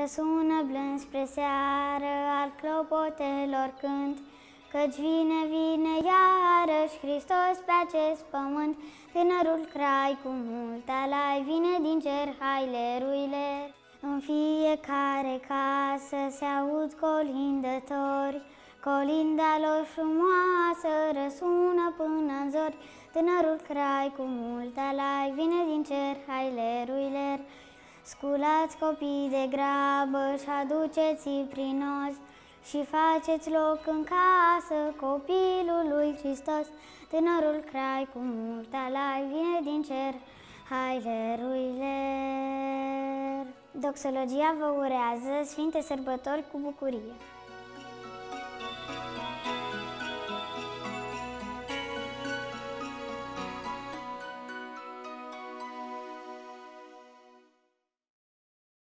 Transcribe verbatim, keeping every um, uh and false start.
Răsună blând spre seară al clopotelor cânt, căci vine, vine iarăși Hristos pe acest pământ. Tânărul crai cu mult alai vine din cer, hai leruile. În fiecare casă se aud colindători, colinda lor frumoasă răsună până în zori. Tânărul crai cu mult alai vine din cer, hai leruiler. Sculați copii de grabă și aduceți-i prin os și faceți loc în casă copilului Hristos. Tânărul crai cu mult alai vine din cer, hai leruiler. Doxologia vă urează Sfinte Sărbători cu bucurie.